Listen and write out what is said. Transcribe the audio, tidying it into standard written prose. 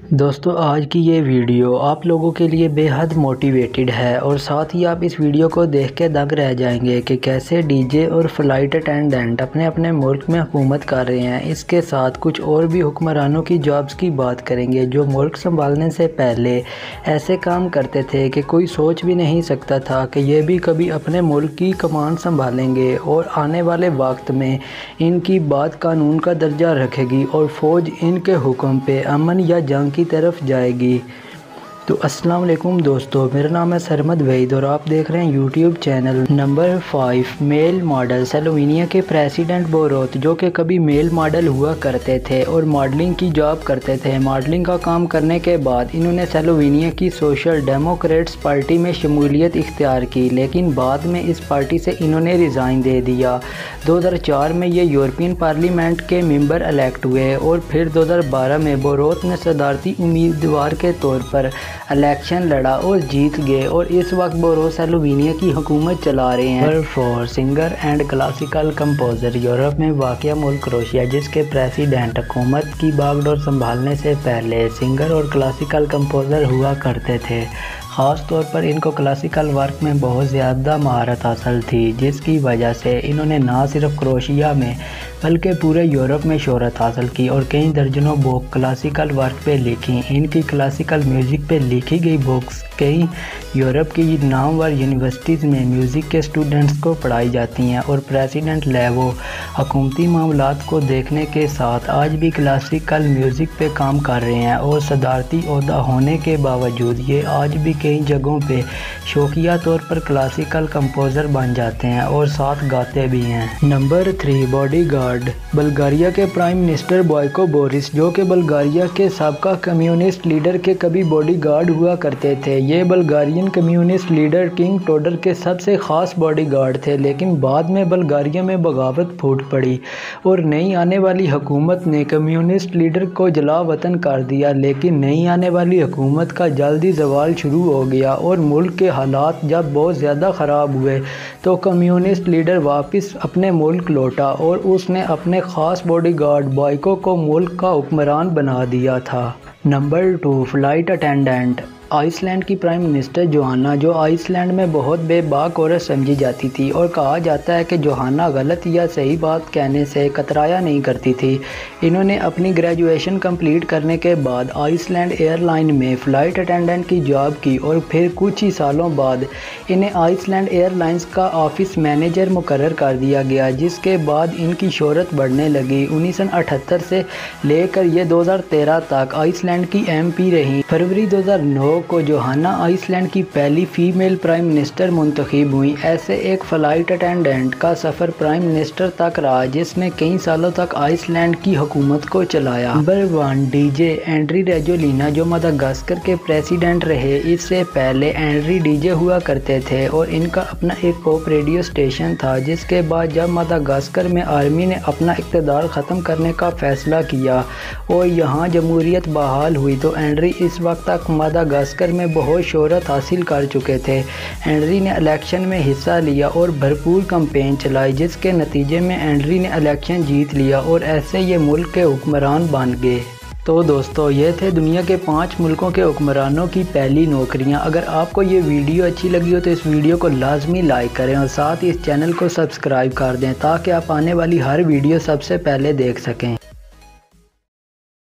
दोस्तों आज की ये वीडियो आप लोगों के लिए बेहद मोटिवेटेड है और साथ ही आप इस वीडियो को देख के दंग रह जाएंगे कि कैसे डीजे और फ़्लाइट अटेंडेंट अपने अपने मुल्क में हुकूमत कर रहे हैं। इसके साथ कुछ और भी हुक्मरानों की जॉब्स की बात करेंगे जो मुल्क संभालने से पहले ऐसे काम करते थे कि कोई सोच भी नहीं सकता था कि ये भी कभी अपने मुल्क की कमान संभालेंगे और आने वाले वक्त में इनकी बात कानून का दर्जा रखेगी और फ़ौज इनके हुक्म पे अमन या जंग की तरफ जाएगी। तो अस्सलाम वालेकुम दोस्तों, मेरा नाम है सरमद वहीद और आप देख रहे हैं YouTube channel. Number 5 male model Slovenia के प्रेसिडेंट बोरोत जो कि कभी मेल मॉडल हुआ करते थे और मॉडलिंग की जॉब करते थे। मॉडलिंग का काम करने के बाद इन्होंने स्लोवेनिया की सोशल डेमोक्रेट्स पार्टी में शमूलियत इख्तियार की, लेकिन बाद में इस पार्टी से इन्होंने रिज़ाइन दे दिया। 2004 में ये यूरोपियन पार्लियामेंट के मेंबर इलेक्ट हुए और फिर 2012 में बोरोत ने सदारती उम्मीदवार के तौर पर इलेक्शन लड़ा और जीत गए और इस वक्त बोरोत स्लोवेनिया की हुकूमत चला रहे हैं। Number 4 singer and classical composer Europe में वाक़या मुल्क क्रोएशिया जिसके प्रेसिडेंट हुकूमत की बागडोर संभालने से पहले सिंगर और क्लासिकल कंपोज़र हुआ करते थे। ख़ास तौर पर इनको क्लासिकल वर्क में बहुत ज़्यादा महारत हासिल थी, जिसकी वजह से इन्होंने ना सिर्फ क्रोएशिया में बल्कि पूरे यूरोप में शोहरत हासिल की और कई दर्जनों बुक क्लासिकल वर्क पे लिखी। इनकी क्लासिकल म्यूज़िक पे लिखी गई बुक्स कई यूरोप की नामवर यूनिवर्सिटीज़ में म्यूज़िक के स्टूडेंट्स को पढ़ाई जाती हैं और प्रेसिडेंट लेवो हुकूमती मामलात को देखने के साथ आज भी क्लासिकल म्यूज़िक पे काम कर रहे हैं और सदारती ओहदा होने के बावजूद ये आज भी कई जगहों पे शौकिया तौर पर क्लासिकल कंपोज़र बन जाते हैं और साथ गाते भी हैं। नंबर 3 बॉडीगार्ड बल्गारिया के प्राइम मिनिस्टर बॉयको बोरिस जो कि बल्गारिया के साबका कम्युनिस्ट लीडर के कभी बॉडीगार्ड हुआ करते थे। ये Bulgarian communist leader king Todor के सबसे ख़ास बॉडीगार्ड थे, लेकिन बाद में बल्गारिया में बगावत फूट पड़ी और नई आने वाली हुकूमत ने कम्युनिस्ट लीडर को जला वतन कर दिया। लेकिन नई आने वाली हुकूमत का जल्दी जवाल शुरू हो गया और मुल्क के हालात जब बहुत ज़्यादा ख़राब हुए तो कम्युनिस्ट लीडर वापस अपने मुल्क लौटा और उसने अपने ख़ास बॉडीगार्ड बॉयको को मुल्क का हुक्मरान बना दिया था। नंबर 2 फ़्लाइट अटेंडेंट आइसलैंड की प्राइम मिनिस्टर जोहाना जो आइसलैंड में बहुत बेबाक औरत समझी जाती थी और कहा जाता है कि जोहाना गलत या सही बात कहने से कतराया नहीं करती थी। इन्होंने अपनी ग्रेजुएशन कंप्लीट करने के बाद आइसलैंड एयरलाइन में फ़्लाइट अटेंडेंट की जॉब की और फिर कुछ ही सालों बाद इन्हें आइसलैंड एयरलाइंस का ऑफिस मैनेजर मुकर्रर कर दिया गया, जिसके बाद इनकी शोहरत बढ़ने लगी। 1978 से लेकर ये 2013 तक आइसलैंड की MP रहीं। फरवरी 2009 को जोहाना आइसलैंड की पहली फीमेल प्राइम मिनिस्टर मुंतखब हुई। ऐसे एक फ़्लाइट अटेंडेंट का सफ़र प्राइम मिनिस्टर तक रहा जिसने कई सालों तक आइसलैंड की हुकूमत को चलाया। नंबर 1 डीजे एंड्री रेजोलिना जो मदागास्कर के प्रेसिडेंट रहे। इससे पहले एंड्री डीजे हुआ करते थे और इनका अपना एक पॉप रेडियो स्टेशन था, जिसके बाद जब मदागास्कर में आर्मी ने अपना इक़्तिदार ख़त्म करने का फ़ैसला किया और यहाँ जमहूरियत बहाल हुई तो एंड्री इस वक्त तक मदागास्कर में बहुत शोहरत हासिल कर चुके थे। एंड्री ने इलेक्शन में हिस्सा लिया और भरपूर कैंपेन चलाई, जिसके नतीजे में एंड्री ने इलेक्शन जीत लिया और ऐसे ये मुल्क के हुक्मरान बन गए। तो दोस्तों ये थे दुनिया के 5 मुल्कों के हुक्मरानों की पहली नौकरियां। अगर आपको ये वीडियो अच्छी लगी हो तो इस वीडियो को लाजमी लाइक करें और साथ ही इस चैनल को सब्सक्राइब कर दें ताकि आप आने वाली हर वीडियो सबसे पहले देख सकें।